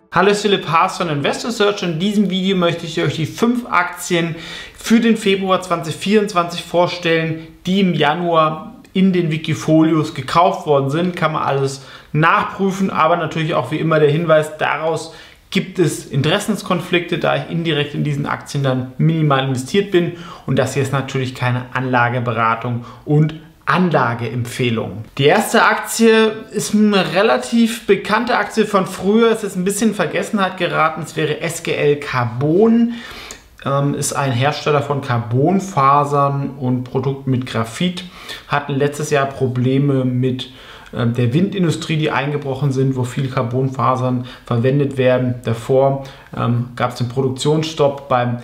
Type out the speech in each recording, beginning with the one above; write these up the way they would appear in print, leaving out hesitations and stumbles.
Hallo, ist Philipp Haas von Investor Search. In diesem Video möchte ich euch die 5 Aktien für den Februar 2024 vorstellen, die im Januar in den Wikifolios gekauft worden sind. Kann man alles nachprüfen, aber natürlich auch wie immer der Hinweis, daraus gibt es Interessenskonflikte, da ich indirekt in diesen Aktien dann minimal investiert bin, und das hier ist natürlich keine Anlageberatung und Anlageempfehlung. Die erste Aktie ist eine relativ bekannte Aktie von früher. Es ist ein bisschen in Vergessenheit geraten. Es wäre SGL Carbon. Ist ein Hersteller von Carbonfasern und Produkten mit Graphit. Hatten letztes Jahr Probleme mit der Windindustrie, die eingebrochen sind, wo viele Carbonfasern verwendet werden. Davor gab es den Produktionsstopp beim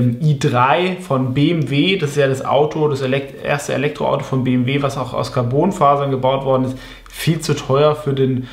i3 von BMW. Das ist ja das Auto, das erste Elektroauto von BMW, was auch aus Carbonfasern gebaut worden ist. Viel zu teuer für den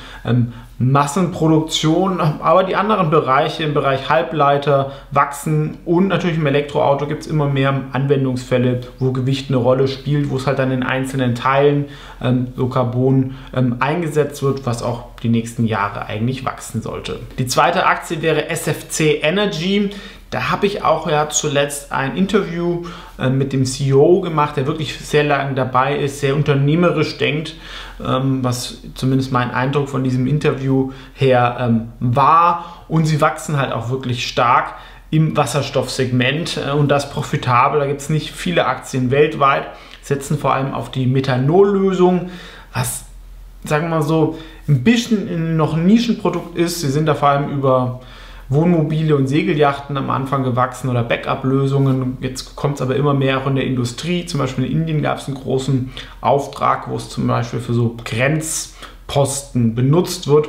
Massenproduktion, aber die anderen Bereiche, im Bereich Halbleiter, wachsen, und natürlich im Elektroauto gibt es immer mehr Anwendungsfälle, wo Gewicht eine Rolle spielt, wo es halt dann in einzelnen Teilen so Carbon eingesetzt wird, was auch die nächsten Jahre eigentlich wachsen sollte. Die zweite Aktie wäre SFC Energy. Da habe ich auch zuletzt ein Interview mit dem CEO gemacht, der wirklich sehr lange dabei ist, sehr unternehmerisch denkt, was zumindest mein Eindruck von diesem Interview her war. Und sie wachsen halt auch wirklich stark im Wasserstoffsegment und das profitabel. Da gibt es nicht viele Aktien weltweit, setzen vor allem auf die Methanollösung, was, sagen wir mal so, ein bisschen noch ein Nischenprodukt ist. Sie sind da vor allem über Wohnmobile und Segelyachten am Anfang gewachsen oder Backup-Lösungen. Jetzt kommt es aber immer mehr auch in der Industrie. Zum Beispiel in Indien gab es einen großen Auftrag, wo es zum Beispiel für so Grenzposten benutzt wird.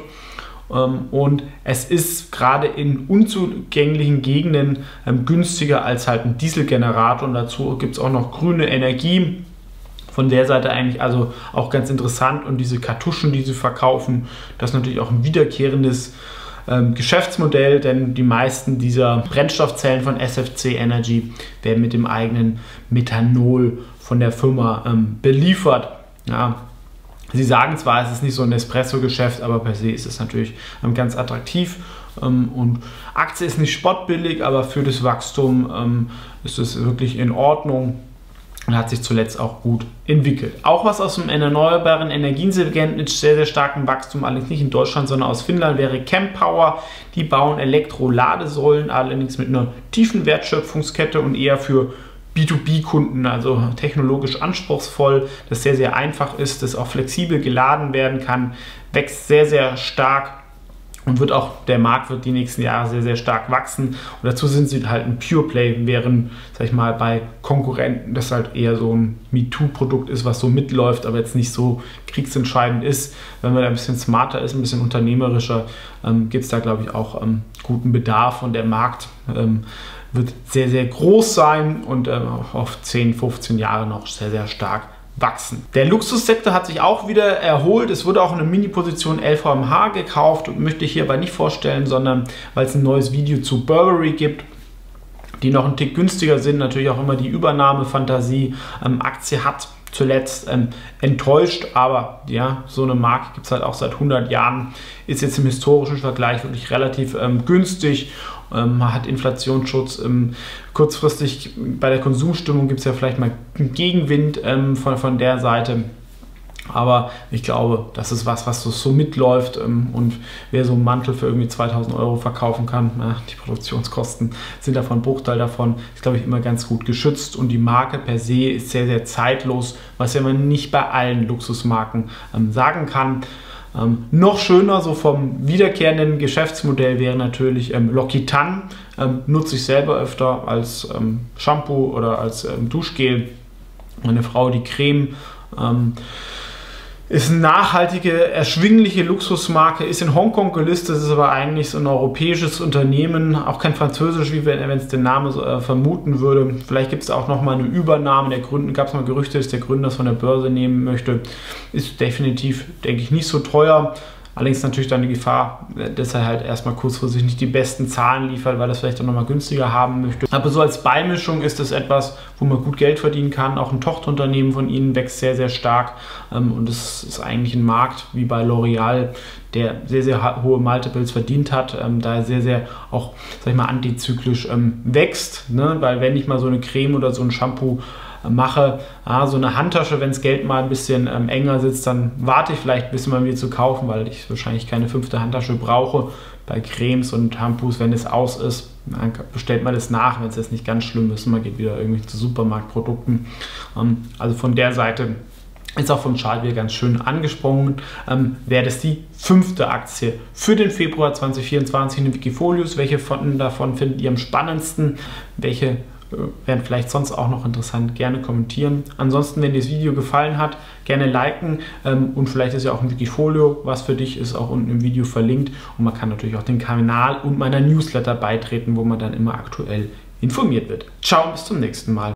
Und es ist gerade in unzugänglichen Gegenden günstiger als halt ein Dieselgenerator. Und dazu gibt es auch noch grüne Energie. Von der Seite eigentlich also auch ganz interessant. Und diese Kartuschen, die sie verkaufen, das ist natürlich auch ein wiederkehrendes Geschäftsmodell, denn die meisten dieser Brennstoffzellen von SFC Energy werden mit dem eigenen Methanol von der Firma beliefert. Ja, sie sagen zwar, es ist nicht so ein Espresso-Geschäft, aber per se ist es natürlich ganz attraktiv. Und Aktie ist nicht spottbillig, aber für das Wachstum ist es wirklich in Ordnung und hat sich zuletzt auch gut entwickelt. Auch was aus dem erneuerbaren Energiensegment mit sehr, sehr starkem Wachstum, allerdings nicht in Deutschland, sondern aus Finnland, wäre Kempower. Die bauen Elektroladesäulen, allerdings mit einer tiefen Wertschöpfungskette und eher für B2B-Kunden, also technologisch anspruchsvoll, das sehr, sehr einfach ist, das auch flexibel geladen werden kann, wächst sehr, sehr stark. Und der Markt wird die nächsten Jahre sehr, sehr stark wachsen. Und dazu sind sie halt ein Pure Play, während, sag ich mal, bei Konkurrenten das halt eher so ein MeToo-Produkt ist, was so mitläuft, aber jetzt nicht so kriegsentscheidend ist. Wenn man da ein bisschen smarter ist, ein bisschen unternehmerischer, gibt es da, glaube ich, auch guten Bedarf. Und der Markt wird sehr, sehr groß sein und auf 10, 15 Jahre noch sehr, sehr stark wachsen. Der Luxussektor hat sich auch wieder erholt. Es wurde auch eine Mini-Position LVMH gekauft, möchte ich hierbei nicht vorstellen, sondern weil es ein neues Video zu Burberry gibt, die noch einen Tick günstiger sind. Natürlich auch immer die Übernahmefantasie. Aktie hat zuletzt enttäuscht, aber ja, so eine Marke gibt es halt auch seit 100 Jahren, ist jetzt im historischen Vergleich wirklich relativ günstig. Man hat Inflationsschutz. Kurzfristig bei der Konsumstimmung gibt es ja vielleicht mal einen Gegenwind von der Seite. Aber ich glaube, das ist was so mitläuft. Und wer so einen Mantel für irgendwie 2000 € verkaufen kann, die Produktionskosten sind davon ein Bruchteil davon, ist, glaube ich, immer ganz gut geschützt. Und die Marke per se ist sehr, sehr zeitlos, was ja man nicht bei allen Luxusmarken sagen kann. Noch schöner, so vom wiederkehrenden Geschäftsmodell, wäre natürlich L'Occitane. Nutze ich selber öfter als Shampoo oder als Duschgel. Meine Frau die Creme. Ist eine nachhaltige, erschwingliche Luxusmarke, ist in Hongkong gelistet, ist aber eigentlich so ein europäisches Unternehmen, auch kein französisch, wie wenn es den Namen so, vermuten würde. Vielleicht gibt es auch noch mal eine Übernahme. Gab es mal Gerüchte, dass der Gründer das von der Börse nehmen möchte. Ist definitiv, denke ich, nicht so teuer. Allerdings natürlich dann die Gefahr, dass er halt erstmal kurzfristig nicht die besten Zahlen liefert, weil er es vielleicht auch nochmal günstiger haben möchte. Aber so als Beimischung ist es etwas, wo man gut Geld verdienen kann. Auch ein Tochterunternehmen von ihnen wächst sehr, sehr stark. Und es ist eigentlich ein Markt wie bei L'Oreal, der sehr, sehr hohe Multiples verdient hat, da er sehr, sehr auch, sag ich mal, antizyklisch wächst. Ne? Weil wenn ich mal so eine Creme oder so ein Shampoo mache, so eine Handtasche, wenn das Geld mal ein bisschen enger sitzt, dann warte ich vielleicht, bis man mir zu kaufen, weil ich wahrscheinlich keine 5. Handtasche brauche. Bei Cremes und Shampoos, wenn es aus ist, dann bestellt man das nach, wenn es jetzt nicht ganz schlimm ist. Man geht wieder irgendwie zu Supermarktprodukten. Also von der Seite ist auch vom Chart wieder ganz schön angesprungen. Wäre das die 5. Aktie für den Februar 2024 in den Wikifolios? Welche davon findet ihr am spannendsten? Welche wären vielleicht sonst auch noch interessant? Gerne kommentieren. Ansonsten, wenn dir das Video gefallen hat, gerne liken und vielleicht ist ja auch ein Wikifolio, was für dich ist, auch unten im Video verlinkt. Und man kann natürlich auch den Kanal und meiner Newsletter beitreten, wo man dann immer aktuell informiert wird. Ciao, bis zum nächsten Mal.